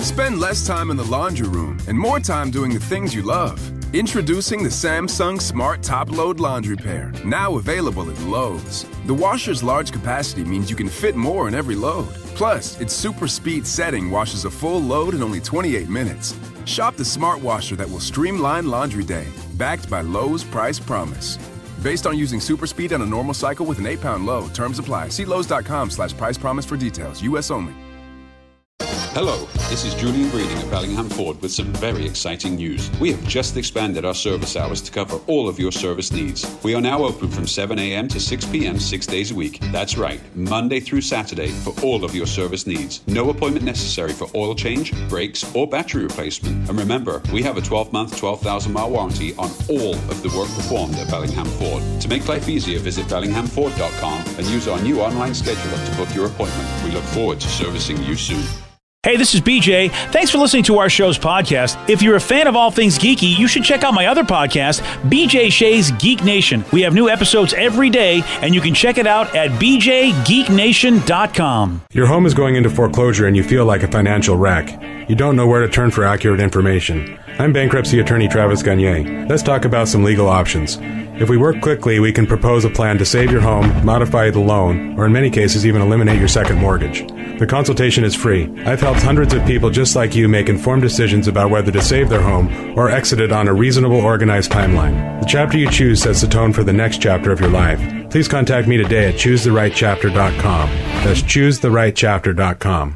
Spend less time in the laundry room and more time doing the things you love. Introducing the Samsung Smart Top Load Laundry Pair, now available at Lowe's. The washer's large capacity means you can fit more in every load. Plus, its super speed setting washes a full load in only 28 minutes. Shop the smart washer that will streamline laundry day, backed by Lowe's Price Promise. Based on using super speed on a normal cycle with an 8-pound load. Terms apply. See Lowe's.com/price promise for details. U.S. only. Hello, this is Julian Breeding at Bellingham Ford with some very exciting news. We have just expanded our service hours to cover all of your service needs. We are now open from 7 a.m. to 6 p.m. 6 days a week. That's right, Monday through Saturday for all of your service needs. No appointment necessary for oil change, brakes, or battery replacement. And remember, we have a 12-month, 12,000-mile warranty on all of the work performed at Bellingham Ford. To make life easier, visit BellinghamFord.com and use our new online scheduler to book your appointment. We look forward to servicing you soon. Hey, this is BJ. Thanks for listening to our show's podcast. If you're a fan of all things geeky, you should check out my other podcast, BJ Shea's Geek Nation. We have new episodes every day, and you can check it out at bjgeeknation.com. Your home is going into foreclosure and you feel like a financial wreck. You don't know where to turn for accurate information. I'm bankruptcy attorney Travis Gagne. Let's talk about some legal options. If we work quickly, we can propose a plan to save your home, modify the loan, or in many cases even eliminate your second mortgage. The consultation is free. I've helped hundreds of people just like you make informed decisions about whether to save their home or exit it on a reasonable, organized timeline. The chapter you choose sets the tone for the next chapter of your life. Please contact me today at choosetherightchapter.com. That's choosetherightchapter.com.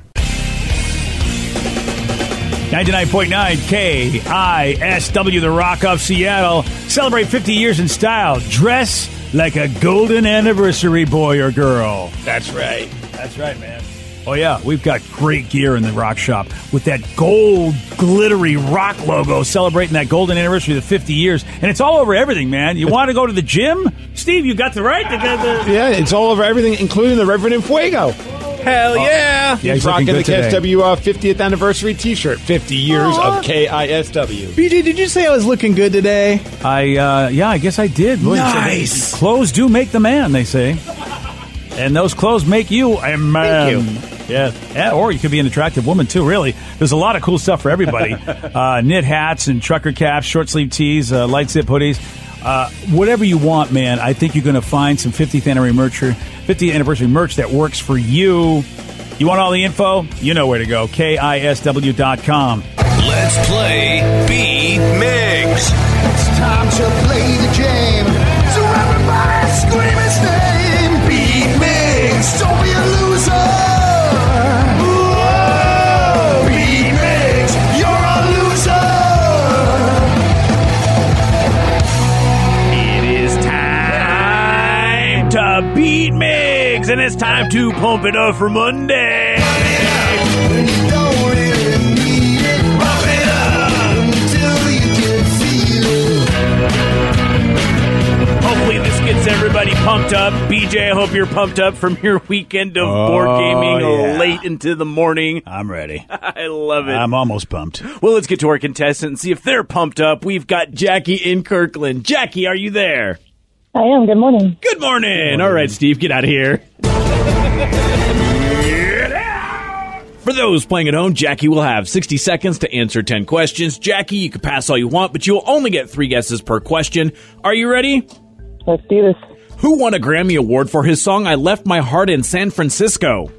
99.9 KISW, the Rock of Seattle. Celebrate 50 years in style. Dress like a golden anniversary boy or girl. That's right. That's right, man. Oh, yeah, we've got great gear in the Rock Shop with that gold, glittery Rock logo celebrating that golden anniversary of the 50 years. And it's all over everything, man. You want to go to the gym? Steve, you got the right? Yeah, it's all over everything, including the Reverend in Fuego. Hell yeah! Yeah, he's rocking the KISW 50th anniversary T-shirt. 50 years of KISW. BJ, did you say I was looking good today? I guess I did. Nice. Clothes do make the man, they say. And those clothes make you a man. Thank you. Yeah, or you could be an attractive woman, too, really. There's a lot of cool stuff for everybody. Knit hats and trucker caps, short-sleeve tees, light-zip hoodies. Whatever you want, man, I think you're going to find some 50th anniversary merch that works for you. You want all the info? You know where to go. KISW.com. Let's play B-Migs. It's time to play the game. So everybody scream his name. B-Migs, don't be a loser. Whoa, B-Migs, you're a loser. It is time to beat Migs, and it's time to pump it up for Monday. When you don't really need it, pump it up until you can feel it. Hopefully this gets everybody pumped up. BJ, I hope you're pumped up from your weekend of board gaming late into the morning. I'm ready. I love it. I'm almost pumped. Well, let's get to our contestant and see if they're pumped up. We've got Jackie in Kirkland. Jackie, are you there? I am. Good morning. Good morning. All right, Steve, get out of here. For those playing at home, Jackie will have 60 seconds to answer 10 questions. Jackie, you can pass all you want, but you'll only get 3 guesses per question. Are you ready? Let's do this. Who won a Grammy Award for his song I Left My Heart in San Francisco?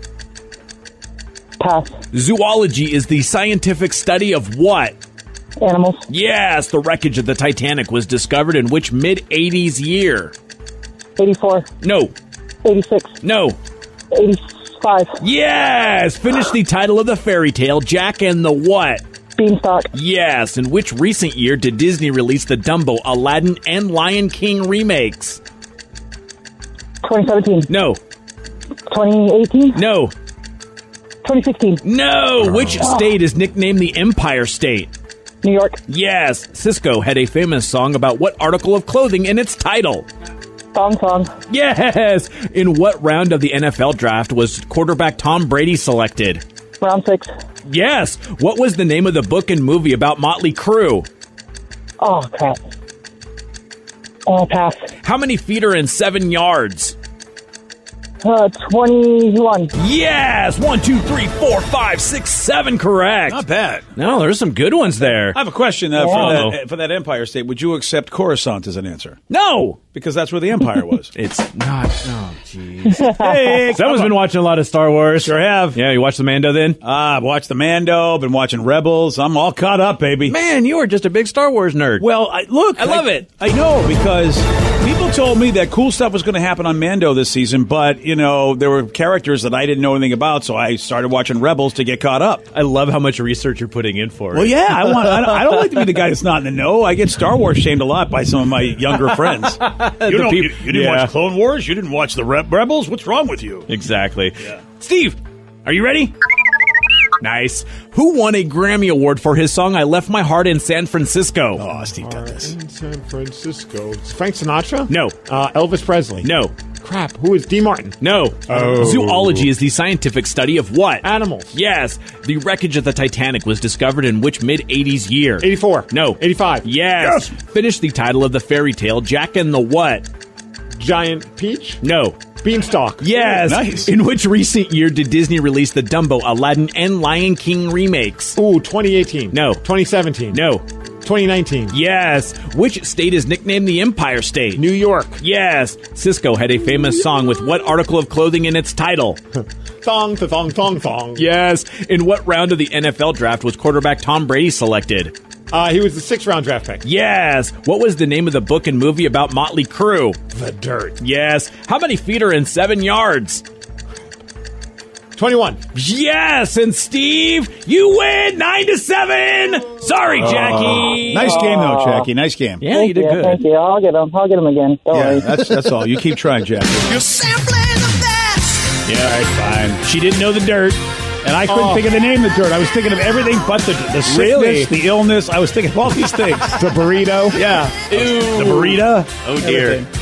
Pass. Zoology is the scientific study of what? Animals. Yes, the wreckage of the Titanic was discovered in which mid-80s year? 84. No. 86. No. 85. Yes! Finish the title of the fairy tale, Jack and the what? Beanstalk. Yes. In which recent year did Disney release the Dumbo, Aladdin, and Lion King remakes? 2017. No. 2018. No. 2016. No. Which state is nicknamed the Empire State? New York. Yes. Cisco had a famous song about what article of clothing in its title? Song. Yes. In what round of the NFL draft was quarterback Tom Brady selected? Round 6. Yes. What was the name of the book and movie about Motley Crue? Oh, crap. Pass. How many feet are in 7 yards? 21. Yes! 1, 2, 3, 4, 5, 6, 7 correct. Not bad. No, there's some good ones there. I have a question for that Empire State. Would you accept Coruscant as an answer? No! Because that's where the Empire was. It's not. Oh, jeez. Hey, Someone's been watching a lot of Star Wars. Sure have. Yeah, you watched the Mando then? I've watched the Mando, been watching Rebels. I'm all caught up, baby. Man, you are just a big Star Wars nerd. Well, I love it. I know, because people told me that cool stuff was going to happen on Mando this season, but, there were characters that I didn't know anything about, so I started watching Rebels to get caught up. I love how much research you're putting in for it. Well, yeah, I don't like to be the guy that's not in the know. I get Star Wars shamed a lot by some of my younger friends. You didn't watch Clone Wars? You didn't watch the Rebels? What's wrong with you? Exactly. Yeah. Steve, are you ready? Nice. Who won a Grammy Award for his song I Left My Heart in San Francisco? Oh, Steve did this. In San Francisco. Frank Sinatra? No. Elvis Presley? No. Crap. Who is D. Martin? No. Oh. Zoology is the scientific study of what? Animals. Yes. The wreckage of the Titanic was discovered in which mid-'80s year? 84. No. 85. Yes. Finish the title of the fairy tale, Jack and the what? Giant Peach? No. Beanstalk. Yes. Nice. In which recent year did Disney release the Dumbo, Aladdin, and Lion King remakes? Ooh, 2018. No. 2017. No. 2019. Yes. Which state is nicknamed the Empire State? New York. Yes. Cisco had a famous song with what article of clothing in its title? Thong, thong, thong, thong. Yes. In what round of the NFL draft was quarterback Tom Brady selected? He was the 6th-round draft pick. Yes. What was the name of the book and movie about Motley Crue? The Dirt. Yes. How many feet are in 7 yards? 21. Yes. And Steve, you win 9-7. Sorry, Jackie. Nice game, though, Jackie. Nice game. Yeah, you did good. Thank you. I'll get him again. Don't worry. That's all. You keep trying, Jackie. You're sampling the best. Yeah, all right, fine. She didn't know the dirt, and I couldn't think of the name of the dirt. I was thinking of everything but the sickness, Really? the illness. I was thinking of all these things. The burrito. Yeah. Ew. The burrito. Oh, dear. Everything.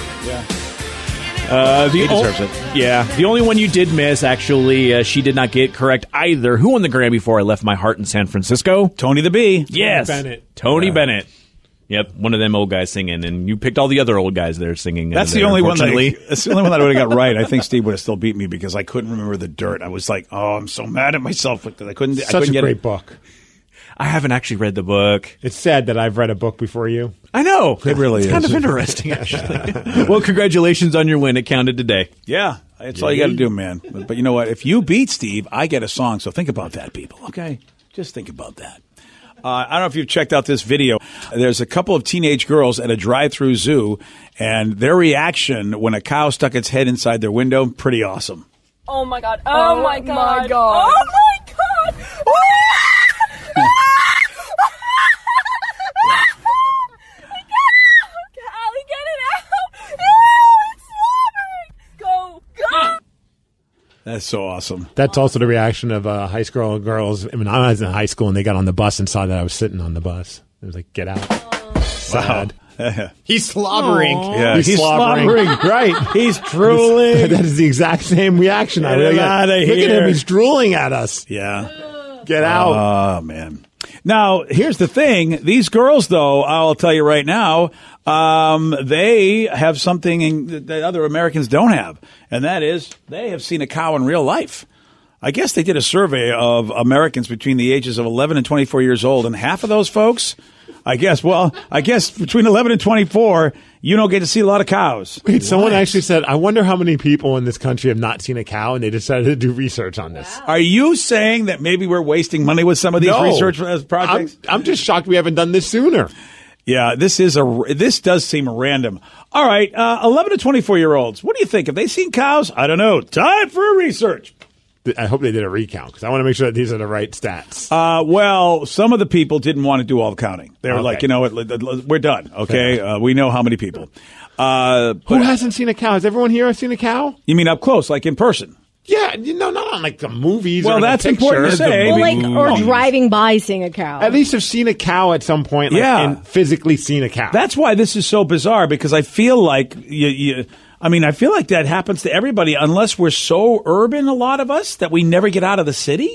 He deserves it. Yeah. The only one you did miss, actually, she did not get correct either. Who won the Grammy for I Left My Heart in San Francisco? Tony the Bee. Yes. Tony Bennett. Yep, one of them old guys singing, and you picked all the other old guys there singing. That's the only one. That's the only one that I would have got right. I think Steve would have still beat me because I couldn't remember the dirt. I was like, oh, I'm so mad at myself because I couldn't. Such a great book. I haven't actually read the book. It's sad that I've read a book before you. I know. It really it's is. kind of interesting, actually. Well, congratulations on your win. It counted today. Yeah, that's all you got to do, man. But you know what? If you beat Steve, I get a song. So think about that, people. Okay, just think about that. I don't know if you've checked out this video. There's a couple of teenage girls at a drive-through zoo, and their reaction when a cow stuck its head inside their window, pretty awesome. Oh, my God. Oh, my God. Oh, my God. Callie, get it out. Ew, it's slobbering. Go. That's so awesome. That's also the reaction of high school girls. When I was in high school and they got on the bus and saw that I was sitting on the bus. It was like, get out. Sad. He's slobbering. Yeah, he's slobbering. Right. He's drooling. That is the exact same reaction. Get him out of Look at here. him. He's drooling at us. Yeah. Get out. Oh, man. Now, here's the thing. These girls, though, I'll tell you right now, they have something that other Americans don't have, and that is they have seen a cow in real life. I guess they did a survey of Americans between the ages of 11 and 24 years old, and half of those folks, I guess between 11 and 24, you don't get to see a lot of cows. Wait, someone actually said, I wonder how many people in this country have not seen a cow, and they decided to do research on this. Are you saying that maybe we're wasting money with some of these research projects? I'm just shocked we haven't done this sooner. Yeah, this does seem random. All right, 11 to 24-year-olds, what do you think? Have they seen cows? I don't know. Time for a research. I hope they did a recount because I want to make sure that these are the right stats. Well, some of the people didn't want to do all the counting. They were like, you know what, we're done, okay? We know how many people. Who hasn't seen a cow? Has everyone here seen a cow? You mean up close, like in person? Yeah, not on like the movies. Well, or that's the important to say. Or driving by seeing a cow. At least have seen a cow at some point, and physically seen a cow. That's why this is so bizarre because I feel like I feel like that happens to everybody unless we're so urban, a lot of us, that we never get out of the city.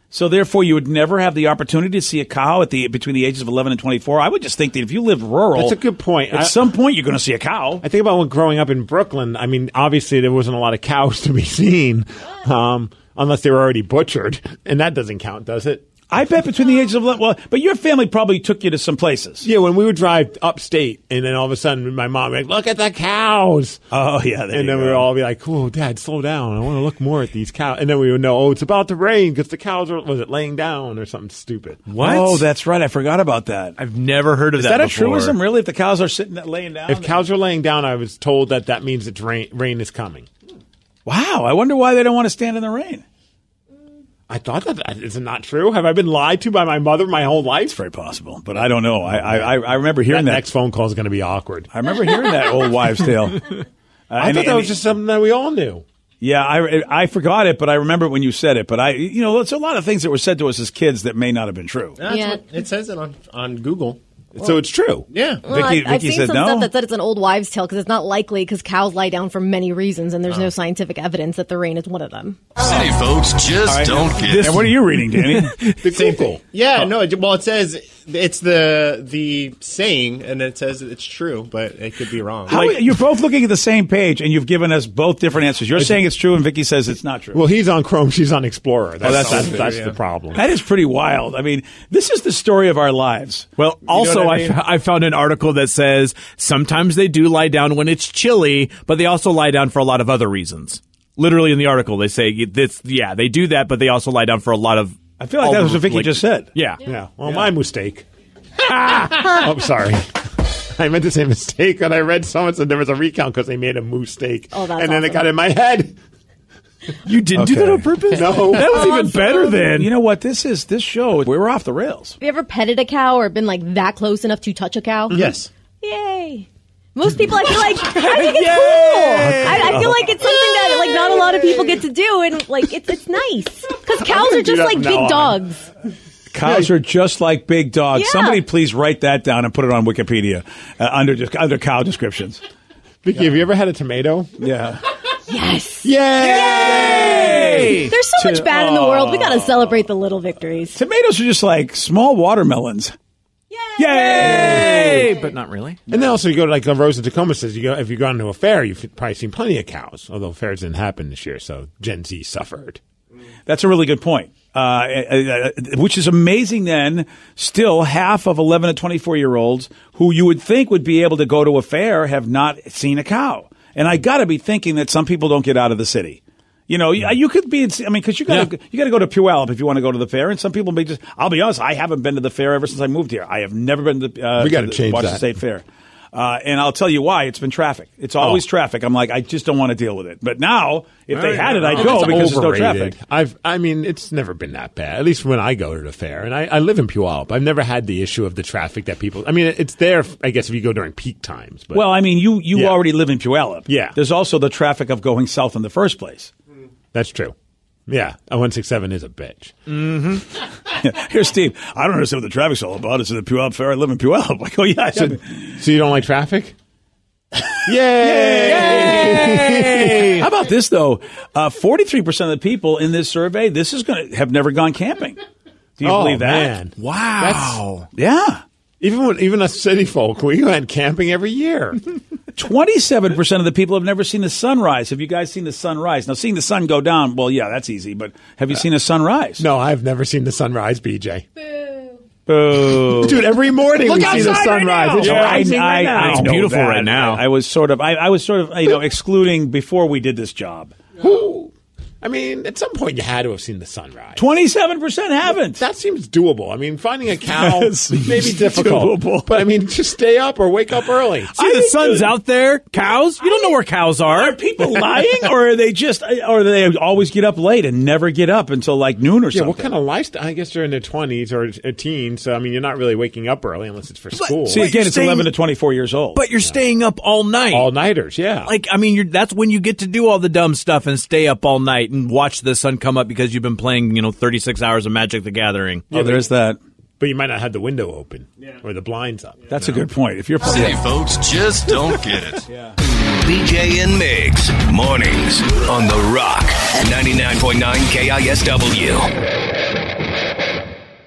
So therefore, you would never have the opportunity to see a cow between the ages of 11 and 24. I would just think that if you live rural, That's a good point. At some point, you're going to see a cow. I think about when growing up in Brooklyn. I mean, obviously there wasn't a lot of cows to be seen, unless they were already butchered, and that doesn't count, does it? I bet between the ages of 11, well, but your family probably took you to some places. Yeah, when we would drive upstate, and then all of a sudden my mom would be like, look at the cows. Oh, yeah. And then we would all be like, oh, Dad, slow down. I want to look more at these cows. And then we would know, it's about to rain because the cows are, was it laying down or something stupid? What? Oh, that's right. I forgot about that. I've never heard of Is that that a before. truism, really? If the cows are laying down? If cows are laying down, I was told that means it's rain is coming. Wow. I wonder why they don't want to stand in the rain. I thought that is it not true? Have I been lied to by my mother my whole life? It's very possible, but I don't know. I remember hearing that. Next phone call is going to be awkward. I remember hearing that old wives' tale. I thought that was just something that we all knew. Yeah, I forgot it, but I remember it when you said it. But it's a lot of things that were said to us as kids that may not have been true. Yeah. It says it on Google. So it's true. Yeah. Well, I've seen said some no. stuff that said it's an old wives' tale because it's not likely because cows lie down for many reasons, and there's no scientific evidence that the rain is one of them. City folks just don't get it. And what are you reading, Danny? The Google. Yeah, no. Well, it says it's the saying, and it says it's true, but it could be wrong. You're both looking at the same page, and you've given us both different answers. You're saying it's true, and Vicky says it's not true. Well, he's on Chrome, she's on Explorer. That's yeah. the problem. That is pretty wild. I mean, this is the story of our lives. Well, also, what I mean? I found an article that says sometimes they do lie down when it's chilly, but they also lie down for a lot of other reasons. Literally in the article, they say this. Yeah, they do that, but they also lie down for a lot of. I feel like that was what Vicky just said. Yeah. Yeah. Well, my mistake. Oh, sorry. I meant to say mistake, and I read someone said there was a recount because they made a mistake. Oh, that's and then it awesome. got in my head. You didn't do that on purpose? No. That was even better then. You know what? This show, we were off the rails. Have you ever petted a cow or been like that close enough to touch a cow? Yes. Yay. Most people, I feel like, I think it's cool. I feel like it's something that like not a lot of people get to do, and like it's nice because cows are just like big dogs. Cows are just like big dogs. Yeah. Somebody please write that down and put it on Wikipedia under cow descriptions. Vicky, have you ever had a tomato? Yeah. Yes. Yay! There's so much bad in the world. We got to celebrate the little victories. Tomatoes are just like small watermelons. Yay! But not really. And then also you go to like Rosa Tacoma says, if you've gone to a fair, you've probably seen plenty of cows, although fairs didn't happen this year, so Gen Z suffered. That's a really good point. Which is amazing then, still half of 11 to 24-year-olds who you would think would be able to go to a fair have not seen a cow. And I got to be thinking that some people don't get out of the city. You know, you could be, because you got to go to Puyallup if you want to go to the fair. And some people may just, I'll be honest, I haven't been to the fair ever since I moved here. I have never been to we got to the change Washington that. State Fair. And I'll tell you why. It's been traffic. It's always traffic. I'm like, I just don't want to deal with it. But now, if they had it, I'd go because there's no traffic. It's never been that bad, at least when I go to the fair. And I live in Puyallup. I've never had the issue of the traffic that people, it's there, I guess, if you go during peak times. But, well, you already live in Puyallup. Yeah. There's also the traffic of going south in the first place. That's true. Yeah, a 167 is a bitch. Mm-hmm. Here's Steve. I don't understand what the traffic's all about. It's at the Puyallup Fair. I live in Puyallup. I go, yeah. So you don't like traffic? Yay! How about this, though? 43% of the people in this survey, have never gone camping. Do you believe that? Man. Wow. Yeah. Even us city folk, we went camping every year. 27% of the people have never seen the sunrise. Have you guys seen the sunrise? Now, seeing the sun go down, well, yeah, that's easy. But have you seen a sunrise? No, I've never seen the sunrise, BJ. Boo. Dude, every morning we see the sunrise. Right, it's rising right now. It's beautiful right now. I was sort of excluding before we did this job. At some point you had to have seen the sunrise. 27% haven't. That seems doable. Finding a cow may be difficult. Doable. But, just stay up or wake up early. See, the sun's out there. Cows? You don't know where cows are. Are people lying, or are they always get up late and never get up until like noon or something? What kind of lifestyle? I guess they're in their 20s or teens, so you're not really waking up early unless it's for school. See, again, it's 11 to 24 years old. But you're staying up all night. All-nighters, yeah. That's when you get to do all the dumb stuff and stay up all night and watch the sun come up because you've been playing, 36 hours of Magic the Gathering. Yeah, there's that. But you might not have the window open or the blinds up. That's a good point. If you're City folks just don't get it. BJ and Migs, mornings on The Rock, 99.9 KISW.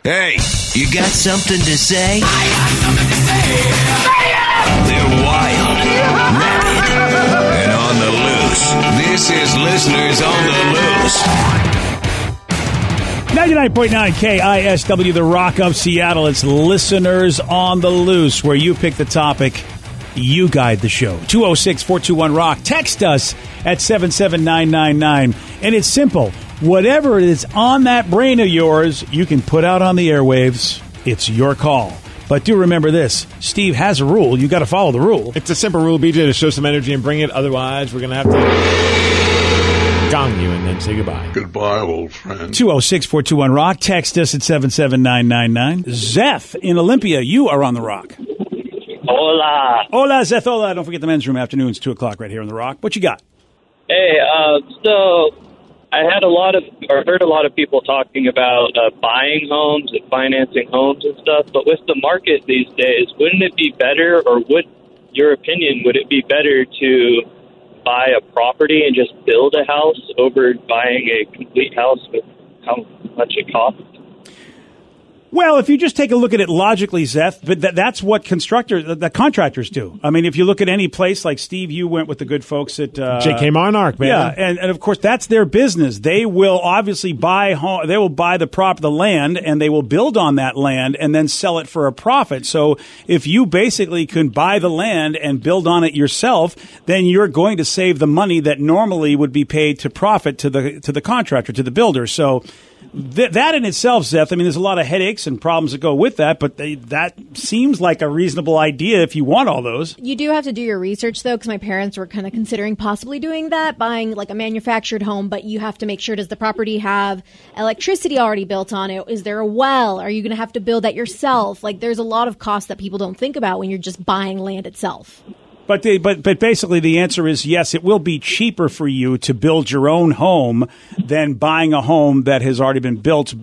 Hey, you got something to say? I got something to say. They're wild, rabid, and on the loose. This is Listeners on the Loose. 99.9 KISW, the Rock of Seattle. It's Listeners on the Loose, where you pick the topic, you guide the show. 206-421-ROCK. Text us at 77999. And it's simple. Whatever it is on that brain of yours, you can put out on the airwaves. It's your call. But do remember this. Steve has a rule. You got to follow the rule. It's a simple rule, BJ, to show some energy and bring it. Otherwise, we're going to have to gong you and then say goodbye. Goodbye, old friend. 206-421-ROCK. Text us at 77999. Zeth in Olympia, you are on the Rock. Hola. Hola, Zeth. Hola. Don't forget the men's room afternoons, 2 o'clock right here on the Rock. What you got? Hey, so I heard a lot of people talking about buying homes and financing homes and stuff, but with the market these days, wouldn't it be better, or would it be better to buy a property and just build a house over buying a complete house with how much it costs? Well, if you just take a look at it logically, Zeth, but that's what the contractors do. I mean, if you look at any place like Steve, you went with the good folks at J.K. Monarch, man. Yeah, and of course that's their business. They will obviously buy the land, and they will build on that land and then sell it for a profit. So if you basically can buy the land and build on it yourself, then you're going to save the money that normally would be paid to profit to the contractor, to the builder. So that in itself, Zeth, I mean, there's a lot of headaches and problems that go with that, but that seems like a reasonable idea if you want all those. You do have to do your research, though, because my parents were kind of considering possibly doing that, buying like a manufactured home, but you have to make sure, does the property have electricity already built on it? Is there a well? Are you going to have to build that yourself? Like, there's a lot of costs that people don't think about when you're just buying land itself. But basically the answer is yes, it will be cheaper for you to build your own home than buying a home that has already been built,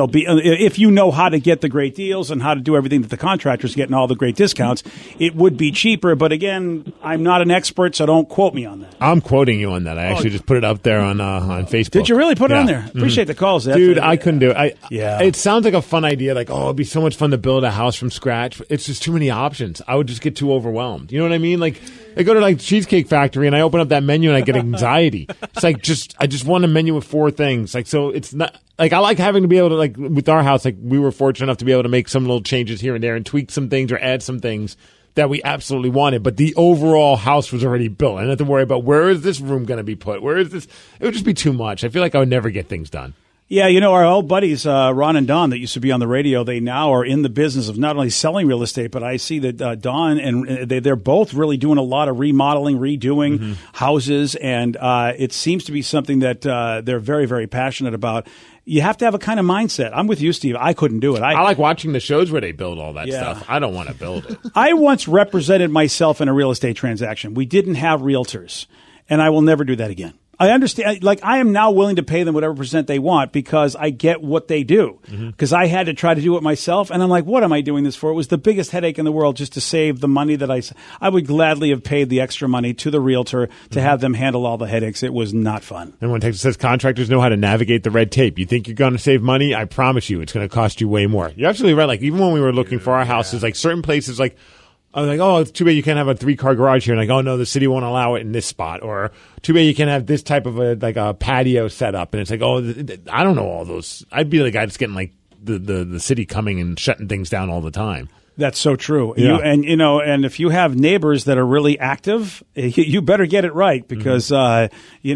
if you know how to get the great deals and how to do everything that the contractors get and all the great discounts, it would be cheaper. But again, I'm not an expert, so don't quote me on that. I'm quoting you on that. I actually just put it up there on Facebook. Did you really put it on there? Appreciate the calls, Zeth. Dude, I couldn't do it. It sounds like a fun idea. Like, it'd be so much fun to build a house from scratch. It's just too many options. I would just get too overwhelmed. You know what I mean? Like, I go to like Cheesecake Factory and I open up that menu and I get anxiety. It's like I just want a menu with 4 things. Like, so it's not like I like having to be able to, like with our house, like we were fortunate enough to be able to make some little changes here and there and tweak some things or add some things that we absolutely wanted. But the overall house was already built. I didn't have to worry about where is this room going to be put? Where is this? It would just be too much. I feel like I would never get things done. Yeah, our old buddies, Ron and Don, that used to be on the radio, they now are in the business of not only selling real estate, but I see that Don and they're both really doing a lot of remodeling, redoing houses, and it seems to be something that they're very, very passionate about. You have to have a kind of mindset. I'm with you, Steve. I couldn't do it. I like watching the shows where they build all that stuff. I don't want to build it. I once represented myself in a real estate transaction. We didn't have realtors, and I will never do that again. I understand. Like, I am now willing to pay them whatever percent they want because I get what they do. Because I had to try to do it myself, and I'm like, what am I doing this for? It was the biggest headache in the world just to save the money that I would gladly have paid the extra money to the realtor to have them handle all the headaches. It was not fun. And when Texas says contractors know how to navigate the red tape, you think you're going to save money? I promise you, it's going to cost you way more. You're absolutely right. Like, even when we were looking for our houses, like certain places, like, I was like, oh, it's too bad you can't have a 3-car garage here. And like, oh no, the city won't allow it in this spot. Or too bad you can't have this type of a patio set up. And it's like, oh, I don't know all those. I'd be the guy that's getting like the city coming and shutting things down all the time. That's so true. Yeah. And if you have neighbors that are really active, you better get it right because I've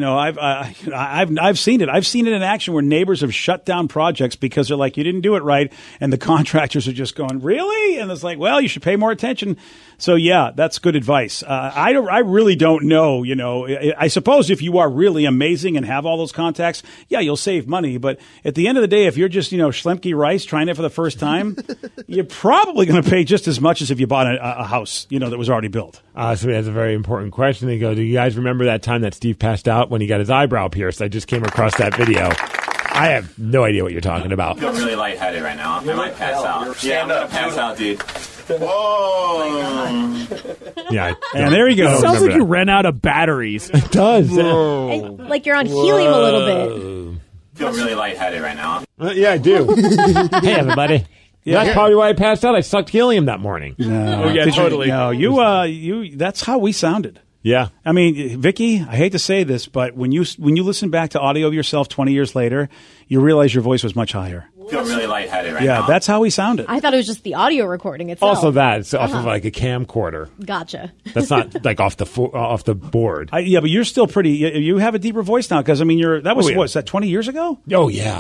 seen it. I've seen it in action where neighbors have shut down projects because they're like, you didn't do it right, and the contractors are just going, really? And it's like, well, you should pay more attention. So yeah, that's good advice. I really don't know. I suppose if you are really amazing and have all those contacts, yeah, you'll save money. But at the end of the day, if you're just Schlemke Rice trying it for the first time, you're probably going to pay just as much as if you bought a house, that was already built. So that's a very important question. They go, do you guys remember that time that Steve passed out when he got his eyebrow pierced? I just came across that video. I have no idea what you're talking about. I feel really lightheaded right now. I might pass out. Yeah, I'm going to pass out, dude. Whoa! Yeah, and there you go. It sounds like you ran out of batteries. It does. And, like you're on helium a little bit. feel really lightheaded right now. Yeah, I do. Hey, everybody. Yeah. That's probably why I passed out. I sucked helium that morning. No. Oh, yeah, totally. You. That's how we sounded. Yeah. I mean, Vicky, I hate to say this, but when you listen back to audio of yourself 20 years later, you realize your voice was much higher. Feel really lightheaded right now. Yeah, that's how we sounded. I thought it was just the audio recording itself. Also that. It's off of like a camcorder. Gotcha. That's not like off the board. Yeah, but you're still pretty. You have a deeper voice now because I mean, that was yeah. what? Is that 20 years ago? Oh yeah,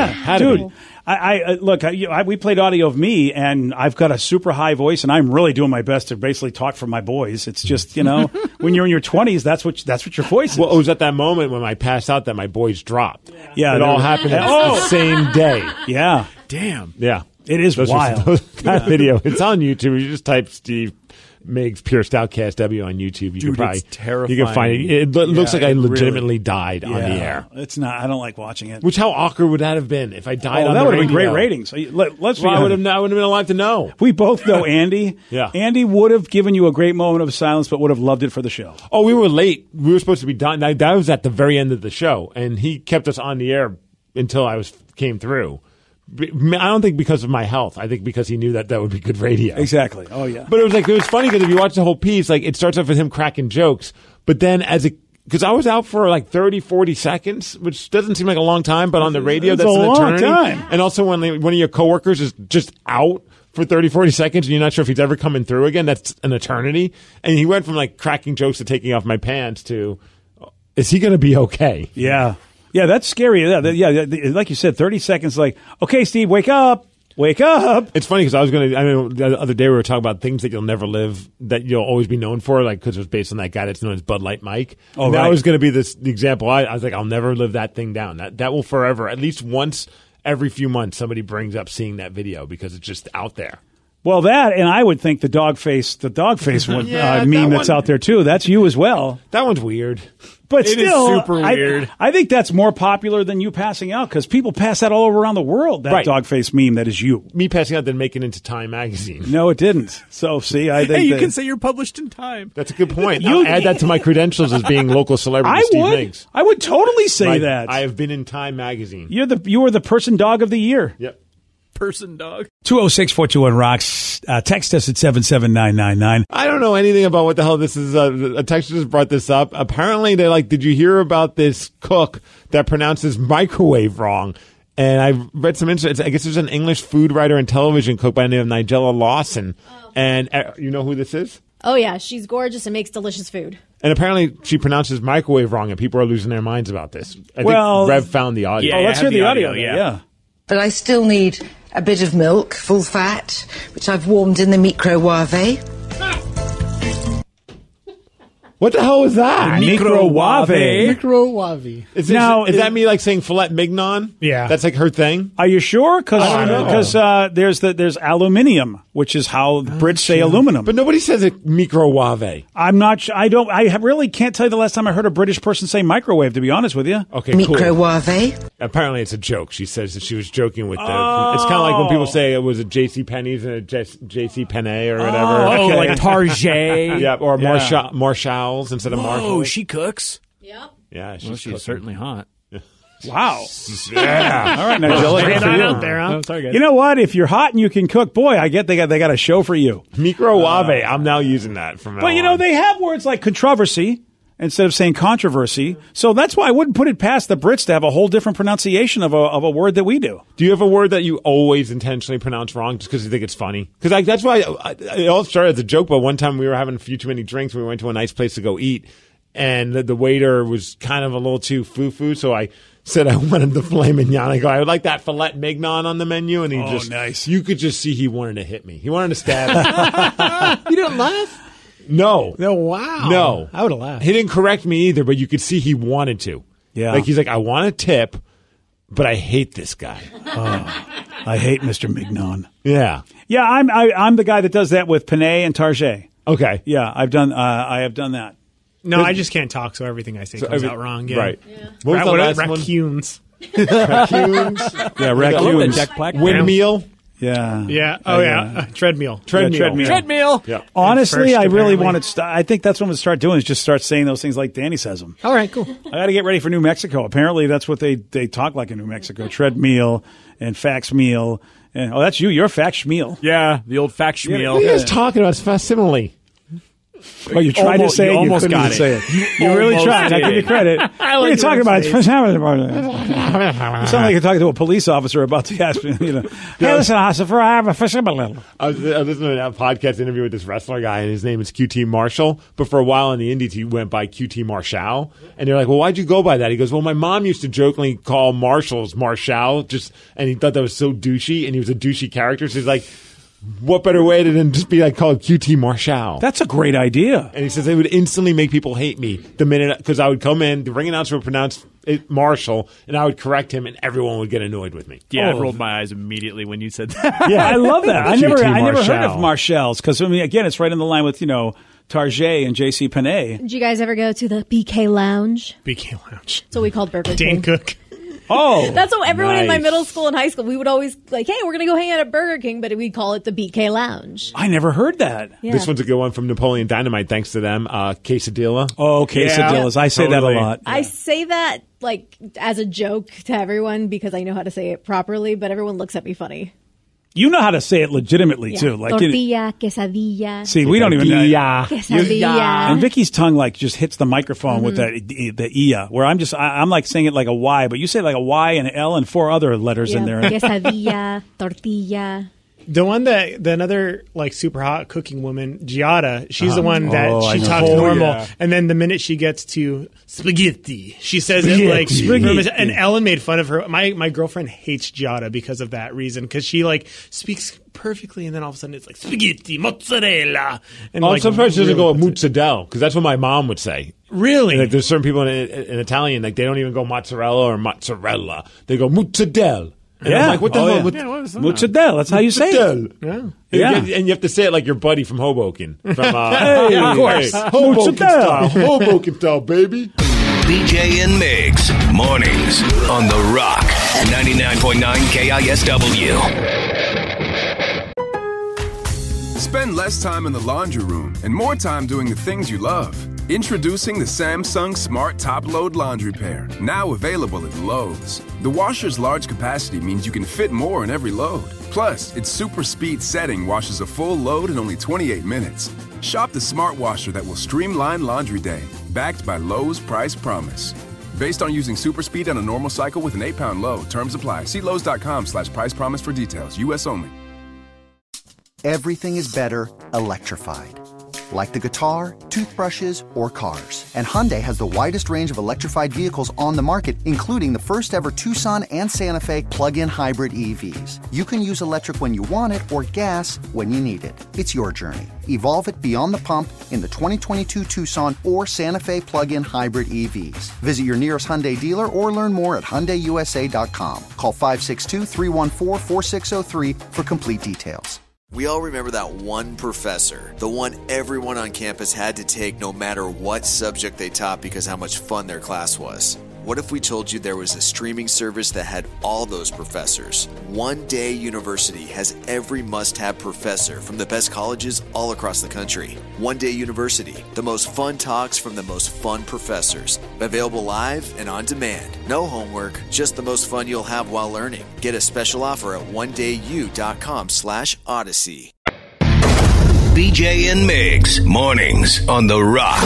Dude. Look. We played audio of me, and I've got a super high voice, and I'm really doing my best to basically talk for my boys. It's just when you're in your 20s, that's what your voice is. Well, it was at that moment when I passed out that my boys dropped. Yeah, it all happened the same day. Yeah, damn. Yeah, it is wild. That video, it's on YouTube. You just type Steve Miggs Pure Stoutcast W on YouTube. You Dude, can probably it's terrifying. You can find it. It looks like I legitimately really died on the air. It's not. I don't like watching it. Which how awkward would that have been if I died on that the would have been radio? great ratings. Let's be I honest. would have been alive to know. We both know Andy. Yeah. Andy would have given you a great moment of silence, but would have loved it for the show. Oh, we were late. We were supposed to be done. That was at the very end of the show, and he kept us on the air until I came through. I don't think because of my health. I think because he knew that would be good radio. Exactly. Oh yeah. But it was funny because if you watch the whole piece, like it starts off with him cracking jokes, but then because I was out for like 30, 40 seconds, which doesn't seem like a long time, but on the radio, that's a an long eternity. time. And also when one of your coworkers is just out for 30, 40 seconds and you're not sure if he's ever coming through again, that's an eternity. And he went from like cracking jokes to taking off my pants to, is he going to be okay? Yeah. Yeah, that's scary. Yeah, like you said, 30 seconds like, okay, Steve, wake up. Wake up. It's funny because the other day we were talking about things that you'll never live, that you'll always be known for, like because it was based on that guy that's known as Bud Light Mike. Oh, that right. was going to be the example. I was like, I'll never live that thing down. That will forever, at least once every few months, somebody brings up seeing that video because it's just out there. Well, that, and I would think the dog face one, meme that's out there too. That's you as well. That one's weird. But It still, is super weird. I think that's more popular than you passing out because people pass that all over around the world. That Right. dog face meme that is you. Me passing out didn't make it into Time magazine. No, it didn't. So see, I think Hey, you that- can say you're published in Time. That's a good point. I'll add that to my credentials as being local celebrity Steve Miggs. I would totally say Right. that. I have been in Time magazine. You were the person dog of the year. Yep. Person dog. 206-421-ROCKS. Text us at 77999. I don't know anything about what the hell this is. A texter just brought this up. Apparently, they're like, did you hear about this cook that pronounces microwave wrong? And I read some I guess there's an English food writer and television cook by the name of Nigella Lawson. And you know who this is? Oh, yeah. She's gorgeous and makes delicious food. And apparently she pronounces microwave wrong, and people are losing their minds about this. I Well, think Rev found the audio. let's hear the audio. Yeah. But I still need a bit of milk, full fat, which I've warmed in the microwave. What the hell was that? Microwave. Microwave. Is that me like saying filet mignon? Yeah. That's like her thing? Are you sure? I don't know. Because there's aluminium, which is how the Brits say aluminum. But nobody says it microwave. I'm not sure. I really can't tell you the last time I heard a British person say microwave, to be honest with you. Okay, cool. Microwave. Apparently it's a joke. She says that she was joking with the... It's kind of like when people say it was a J.C. Penney's and a J.C. Penney or whatever. Oh, like Target. Yeah, or Marshall's instead of Marshall. Oh, she cooks. Yep. Yeah, she's certainly hot. Wow. Yeah. All right, Nigella. Straight good for on you. out there, huh? Sorry, guys. You know what? If you're hot and you can cook, boy, I get they got a show for you. Microwave. I'm now using that from now But on. they have words like controversy instead of saying controversy. So that's why I wouldn't put it past the Brits to have a whole different pronunciation of a word that we do. Do you have a word that you always intentionally pronounce wrong just because you think it's funny? Because that's why it all started as a joke, but one time we were having a few too many drinks. We went to a nice place to go eat, and the waiter was kind of a little too foo-foo, so I said I wanted the filet mignon. I go, I would like that filet mignon on the menu, and he nice. You could just see he wanted to hit me. He wanted to stab me. You didn't laugh? No. No, wow. No. I would have laughed. He didn't correct me either, but you could see he wanted to. Yeah. Like, he's like, I want a tip, but I hate this guy. I hate Mr. Mignon. Yeah. Yeah, I'm the guy that does that with Panay and Target. Okay. Yeah, I have done that. No, I just can't talk, so everything I say comes out wrong. Yeah. Right. What was the last one? Raccoons. Raccoons. Yeah, raccoons. Jack Black. Windmeal. Yeah. Yeah. Oh, yeah. Treadmill. Treadmill. Yeah. Honestly, First, I really apparently. want to. I think that's what I'm going to start doing is just start saying those things like Danny says them. All right, cool. I got to get ready for New Mexico. Apparently, that's what they talk like in New Mexico. Treadmill and fax meal. And, that's you. You're fax meal. Yeah, the old fax meal. What are you guys talking about? It's facsimile. Oh, you tried to say it. You almost couldn't got even it. say it. You really almost tried. I give you did. credit. What are you talking about? You sound like you're talking to a police officer about to ask me. You know, hey, listen, officer, I have a facsimile. I was listening to that podcast interview with this wrestler guy, and his name is QT Marshall. But for a while in the Indies, he went by QT Marshall. And they're like, well, why'd you go by that? He goes, well, my mom used to jokingly call Marshalls Marshall, and he thought that was so douchey, and he was a douchey character. So he's like, what better way than just be like called QT Marshall? That's a great idea. And he says it would instantly make people hate me the minute, because I would come in, the ring announcer would pronounce it Marshall, and I would correct him, and everyone would get annoyed with me. Yeah, I rolled my eyes immediately when you said that. Yeah, I love that. I never heard of Marshall. Marshalls because I mean, again, it's right in the line with Target and J.C. Penney. Did you guys ever go to the BK Lounge? BK Lounge. That's what we called Burger Dan King. Cook. Oh, That's what everyone in my nice. middle school and high school, we would always like, hey, we're going to go hang out at Burger King, but we'd call it the BK Lounge. I never heard that. Yeah. This one's a good one from Napoleon Dynamite, thanks to them. Quesadilla. Oh, quesadillas. I say that a totally. lot. I say that like as a joke to everyone because I know how to say it properly, but everyone looks at me funny. You know how to say it legitimately, too. Like Tortilla, quesadilla. See, we don't even know. Quesadilla. And Vicky's tongue like just hits the microphone with the ia, where I'm like saying it like a Y, but you say like a Y and an L and 4 other letters in there. Quesadilla, tortilla. The one the another like super hot cooking woman, Giada, she's the one that I she know. talks Oh, normal, yeah. and then the minute she gets to spaghetti, she says it like Spaghetti. and Ellen made fun of her. My girlfriend hates Giada because of that reason, because she like speaks perfectly, and then all of a sudden it's like spaghetti, mozzarella, and like, sometimes she doesn't go with really- mozzarella, because that's what my mom would say. Really? Like, there's certain people in Italian, like they don't even go mozzarella or mozzarella. They go mozzarella. And I'm like, what the hell? What is that? Mozzarella. That's how you say it. Yeah. And you have to say it like your buddy from Hoboken. From, Hey, of course. Hoboken style. Hoboken style, baby. BJ and Migs, mornings on The Rock, 99.9 KISW. Spend less time in the laundry room and more time doing the things you love. Introducing the Samsung Smart Top Load Laundry Pair, now available at Lowe's. The washer's large capacity means you can fit more in every load. Plus, its super speed setting washes a full load in only 28 minutes. Shop the smart washer that will streamline laundry day, backed by Lowe's Price Promise. Based on using super speed on a normal cycle with an 8-pound load, terms apply. See Lowe's.com/price promise for details. U.S. only. Everything is better electrified. Like the guitar, toothbrushes, or cars. And Hyundai has the widest range of electrified vehicles on the market, including the first ever Tucson and Santa Fe plug-in hybrid EVs. You can use electric when you want it or gas when you need it. It's your journey. Evolve it beyond the pump in the 2022 Tucson or Santa Fe plug-in hybrid EVs. Visit your nearest Hyundai dealer or learn more at HyundaiUSA.com. Call 562-314-4603 for complete details. We all remember that one professor, the one everyone on campus had to take no matter what subject they taught because how much fun their class was. What if we told you there was a streaming service that had all those professors? One Day University has every must-have professor from the best colleges all across the country. One Day University, the most fun talks from the most fun professors. Available live and on demand. No homework, just the most fun you'll have while learning. Get a special offer at ondayu.com/odyssey. BJ and Migs, mornings on The Rock.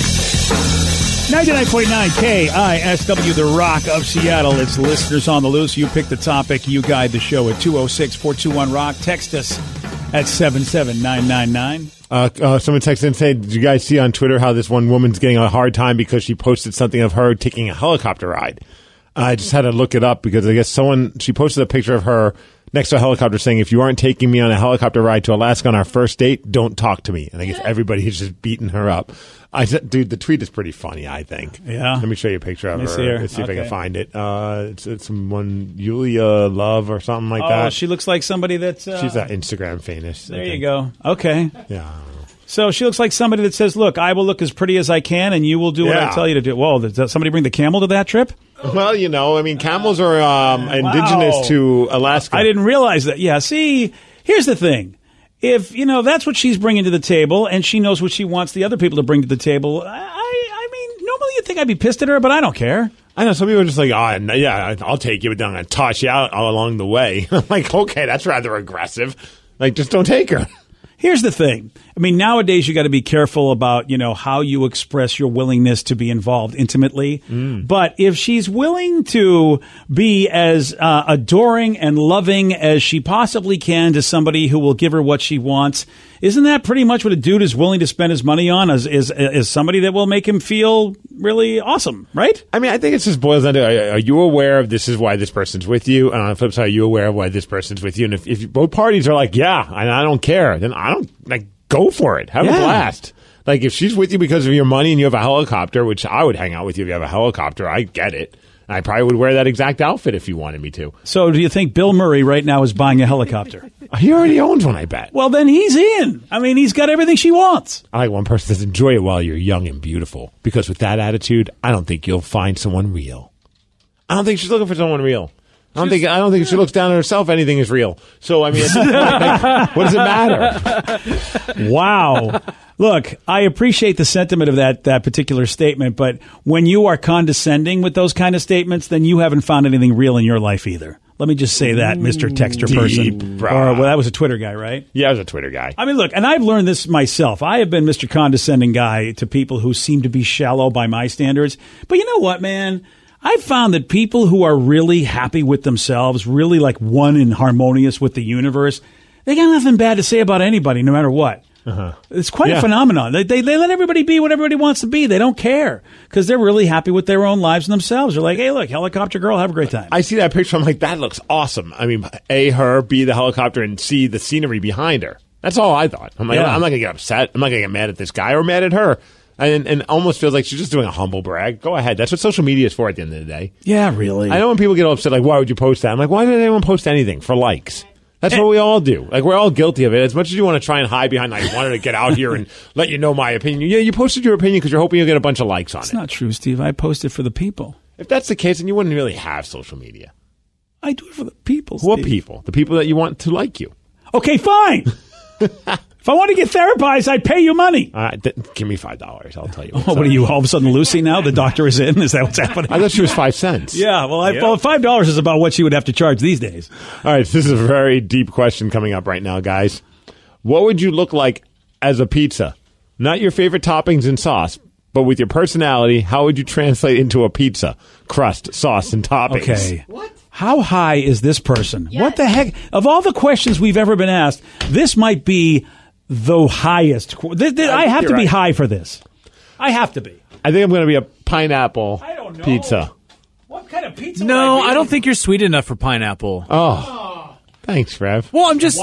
99.9 KISW, The Rock of Seattle. It's listeners on the loose. You pick the topic. You guide the show at 206-421-ROCK. Text us at 77999. Someone texted and said, did you guys see on Twitter how this one woman's getting a hard time because she posted something of her taking a helicopter ride? I just had to look it up because I guess she posted a picture of her next to a helicopter saying, if you aren't taking me on a helicopter ride to Alaska on our first date, don't talk to me. And I guess everybody is just beating her up. Dude, the tweet is pretty funny, I think. Yeah. Let me show you a picture of her. Let me see her. Let's see if I Okay. can find it. It's one Yulia Love or something like that. Oh, she looks like somebody that's... She's Instagram famous. There you go. Okay. Yeah. So she looks like somebody that says, look, I will look as pretty as I can, and you will do what I tell you to do. Whoa, did somebody bring the camel to that trip? Well, camels are indigenous to Alaska. I didn't realize that. Yeah, see, here's the thing. If, that's what she's bringing to the table, and she knows what she wants the other people to bring to the table, I mean, normally you'd think I'd be pissed at her, but I don't care. I know, some people are just like, I'll take you, but then I'm going to toss you out all along the way. I'm like, okay, that's rather aggressive. Like, just don't take her. Here's the thing. I mean, nowadays you got to be careful about, how you express your willingness to be involved intimately. But if she's willing to be as adoring and loving as she possibly can to somebody who will give her what she wants, isn't that pretty much what a dude is willing to spend his money on? Is somebody that will make him feel really awesome, right? I mean, I think it just boils down to, are you aware of this is why this person's with you? And on the flip side, are you aware of why this person's with you? And if both parties are like, yeah, and I don't care, then I don't, go for it. Have a blast. Like, if she's with you because of your money and you have a helicopter, which I would hang out with you if you have a helicopter, I get it. I probably would wear that exact outfit if you wanted me to. So do you think Bill Murray right now is buying a helicopter? He already owns one, I bet. Well, then he's in. I mean, he's got everything she wants. I like one person that says, enjoy it while you're young and beautiful. Because with that attitude, I don't think you'll find someone real. I don't think she's looking for someone real. I don't think if she looks down at herself, anything is real. So, I mean, what does it matter? Wow. Look, I appreciate the sentiment of that particular statement, but when you are condescending with those kind of statements, then you haven't found anything real in your life either. Let me just say that, Mr. Texter person. That was a Twitter guy, right? Yeah, I was a Twitter guy. I mean, look, and I've learned this myself. I have been Mr. Condescending guy to people who seem to be shallow by my standards. But you know what, man? I've found that people who are really happy with themselves, really like one and harmonious with the universe, they got nothing bad to say about anybody, no matter what. It's quite a phenomenon. They let everybody be what everybody wants to be. They don't care because they're really happy with their own lives and themselves. They're like, hey, look, helicopter girl, have a great time. I see that picture. I'm like, that looks awesome. I mean, A, her, B, the helicopter, and C, the scenery behind her. That's all I thought. I'm like, I'm not going to get upset. I'm not going to get mad at this guy or mad at her. And almost feels like she's just doing a humble brag. Go ahead. That's what social media is for at the end of the day. Yeah, really. I know when people get upset, like, why would you post that? I'm like, why did anyone post anything? For likes. That's what we all do. Like, we're all guilty of it. As much as you want to try and hide behind, I wanted to get out here and let you know my opinion. Yeah, you posted your opinion because you're hoping you'll get a bunch of likes on it. It's not true, Steve. I posted for the people. If that's the case, then you wouldn't really have social media. I do it for the people, Steve. What people? The people that you want to like you. Okay, fine. If I want to get therapized, I'd pay you money. Give me $5. I'll tell you. What are you, all of a sudden Lucy now? The doctor is in? Is that what's happening? I thought she was 5 cents. Yeah, well, $5 is about what she would have to charge these days. All right, this is a very deep question coming up right now, guys. What would you look like as a pizza? Not your favorite toppings and sauce, but with your personality, how would you translate into a pizza? Crust, sauce, and toppings. Okay. What? How high is this person? Yes. What the heck? Of all the questions we've ever been asked, this might be the highest. I have to be high for this. I have to be. I think I'm going to be a pineapple pizza. What kind of pizza? No, I don't think you're sweet enough for pineapple. Oh. Thanks, Rev. Well, I'm just...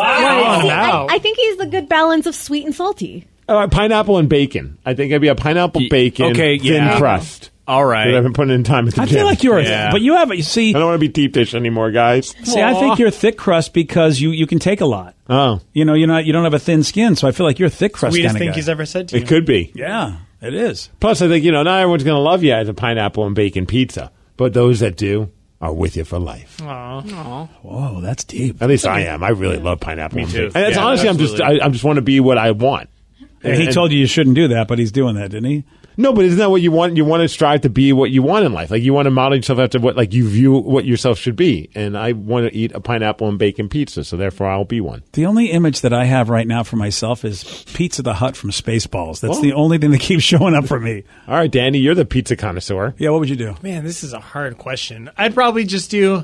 I think he's the good balance of sweet and salty. Pineapple and bacon. I think I'd be a pineapple bacon thin crust. All right. I've been putting in time at the gym. I feel like you're but you have, you see... I don't want to be deep dish anymore, guys. See, I think you're thick crust because you can take a lot. Oh. You know, you don't have a thin skin, so I feel like you're a thick crust kind of guy. Sweetest thing he's ever said to you. It could be. Yeah, it is. Plus, I think, not everyone's going to love you as a pineapple and bacon pizza, but those that do are with you for life. Aww. Whoa, that's deep. At least I am. I really love pineapple. Me too. And it's honestly, I just want to be what I want. He told you shouldn't do that, but he's doing that, didn't he? No, but isn't that what you want? You want to strive to be what you want in life. Like, you want to model yourself after what, like, you view what yourself should be. And I want to eat a pineapple and bacon pizza, so therefore I'll be one. The only image that I have right now for myself is Pizza the Hut from Spaceballs. That's the only thing that keeps showing up for me. All right, Danny, you're the pizza connoisseur. Yeah, what would you do? Man, this is a hard question. I'd probably just do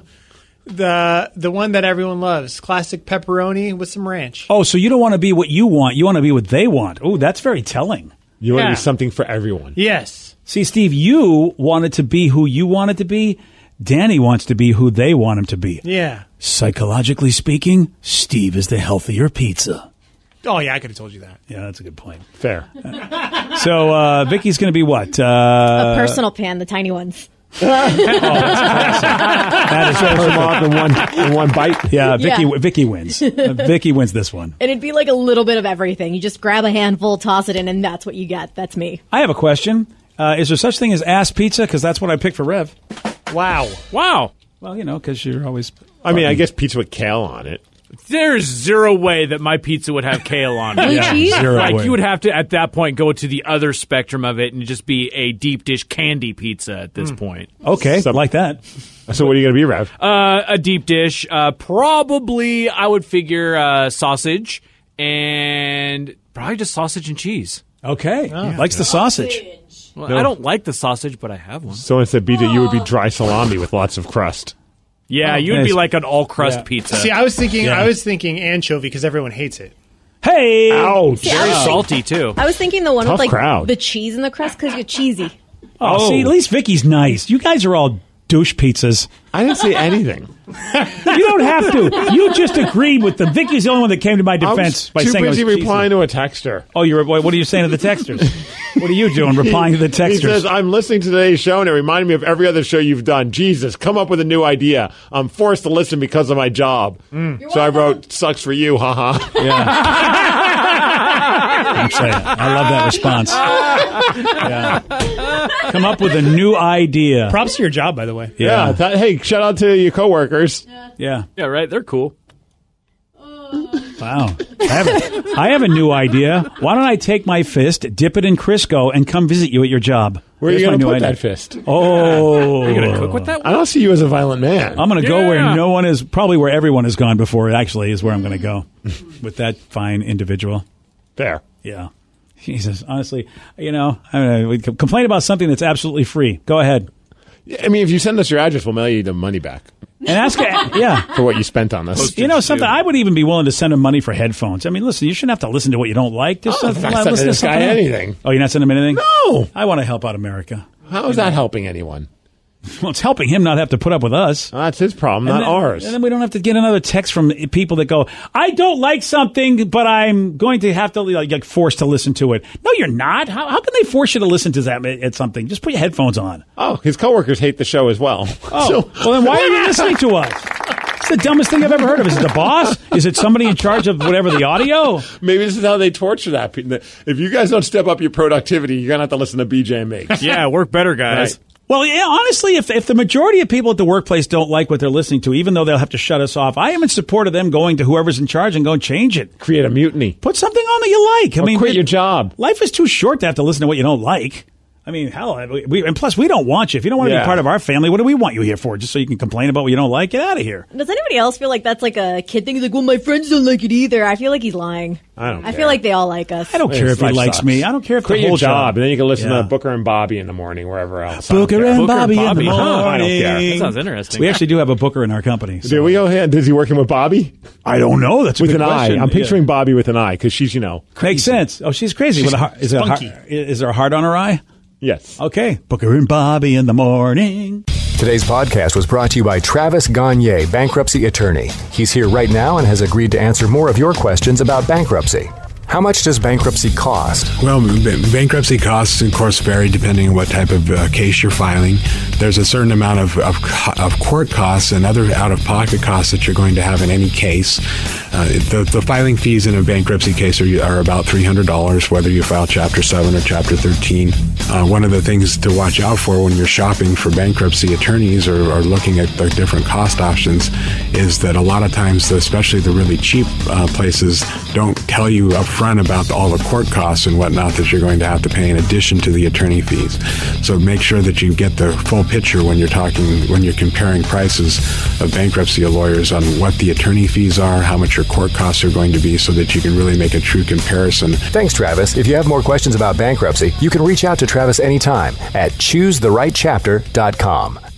the one that everyone loves, classic pepperoni with some ranch. Oh, so you don't want to be what you want. You want to be what they want. Oh, that's very telling. You want to be something for everyone. Yes. See, Steve, you wanted to be who you wanted to be. Danny wants to be who they want him to be. Yeah. Psychologically speaking, Steve is the healthier pizza. Oh, yeah, I could have told you that. Yeah, that's a good point. Fair. So, Vicky's going to be what? A personal pan, the tiny ones. That is perfect. in one bite. Yeah, Yeah. Vicky wins. Vicky wins this one. And it'd be like a little bit of everything. You just grab a handful, toss it in, and that's what you get. That's me. I have a question. Is there such thing as ass pizza? Because that's what I picked for Rev. Wow. Well, because you're always... I mean, I guess pizza with kale on it. There's zero way that my pizza would have kale on it. Really cheese? Zero Like, way. you would have to, at that point, go to the other spectrum of it and just be a deep dish candy pizza at this point. Okay, like that. So what are you going to be, Rev? A deep dish. Probably, I would figure sausage and probably just sausage and cheese. Okay. Likes the sausage. Well, I don't like the sausage, but I have one. Someone said, BJ, you would be dry salami with lots of crust. Yeah, you would be like an all-crust pizza. See, I was thinking anchovy because everyone hates it. Hey! Ouch. Very salty, too. I was thinking the one Tough with crowd. the cheese in the crust because you're cheesy. Oh, see, at least Vicky's nice. You guys are all douche pizzas. I didn't say anything. You don't have to. You just agreed with them. Vicky's the only one that came to my defense by too saying busy it was replying to a texter. Oh, what are you saying to the texters? What are you doing replying to the texters? He says, I'm listening to today's show, and it reminded me of every other show you've done. Jesus, come up with a new idea. I'm forced to listen because of my job. So I wrote, sucks for you, haha. I'm saying, I love that response. Yeah. Come up with a new idea. Props to your job, by the way. Yeah. Hey, shout out to your coworkers. Yeah. Yeah, right? They're cool. Wow. I have a new idea. Why don't I take my fist, dip it in Crisco, and come visit you at your job? Where are you Here's going to my put new that idea. fist? Oh. Are you going to cook with that one? I don't see you as a violent man. I'm going to go where no one is, probably where everyone has gone before, actually, is where I'm going to go with that fine individual. There. Yeah. Jesus, honestly, we complain about something that's absolutely free. Go ahead. I mean, if you send us your address, we'll mail you the money back. And ask, for what you spent on this. You know something? I would even be willing to send him money for headphones. I mean, listen, you shouldn't have to listen to what you don't like. Just I'm not sending this guy anything. Oh, you're not sending him anything? No. I want to help out America. How is that helping anyone? Well, it's helping him not have to put up with us. That's his problem, not ours. And then we don't have to get another text from people that go, I don't like something, but I'm going to have to like forced to listen to it. No, you're not. How can they force you to listen to that at something? Just put your headphones on. Oh, his coworkers hate the show as well. Oh, well then why are you listening to us? It's the dumbest thing I've ever heard of. Is it the boss? Is it somebody in charge of whatever the audio? Maybe this is how they torture that. If you guys don't step up your productivity, you're going to have to listen to BJ and Migs. Yeah, work better, guys. Right. Well, yeah, honestly, if the majority of people at the workplace don't like what they're listening to, even though they'll have to shut us off, I am in support of them going to whoever's in charge and go and change it. Create a mutiny. Put something on that you like. I mean, quit your job. Life is too short to have to listen to what you don't like. I mean, hell, and plus we don't want you. If you don't want to be part of our family, what do we want you here for? Just so you can complain about what you don't like? Get out of here. Does anybody else feel like that's like a kid thing? He's like, well, my friends don't like it either. I feel like he's lying. I feel like they all like us. I don't care if he likes me. I don't care if quit the whole your job, and then you can listen to Booker and Bobby in the morning, wherever else. Booker and Bobby in the morning. I don't care. That sounds interesting. We actually do have a Booker in our company. So. Do we? Is he working with Bobby? I don't know. That's a with good an question. eye. I'm picturing Bobby with an eye because she's, crazy. Makes sense. Oh, she's crazy. She's Is there a heart on her eye? Yes. Okay. Booker and Bobby in the morning. Today's podcast was brought to you by Travis Gagne, bankruptcy attorney. He's here right now and has agreed to answer more of your questions about bankruptcy. How much does bankruptcy cost? Well, bankruptcy costs, of course, vary depending on what type of case you're filing. There's a certain amount of court costs and other out-of-pocket costs that you're going to have in any case. The filing fees in a bankruptcy case are about $300, whether you file Chapter 7 or Chapter 13. One of the things to watch out for when you're shopping for bankruptcy attorneys or looking at the different cost options is that a lot of times, especially the really cheap places, don't tell you up front about all the court costs and whatnot that you're going to have to pay in addition to the attorney fees. So make sure that you get the full picture when you're comparing prices of bankruptcy lawyers on what the attorney fees are, how much your court costs are going to be, so that you can really make a true comparison. Thanks, Travis. If you have more questions about bankruptcy, you can reach out to Travis anytime at choosetherightchapter.com.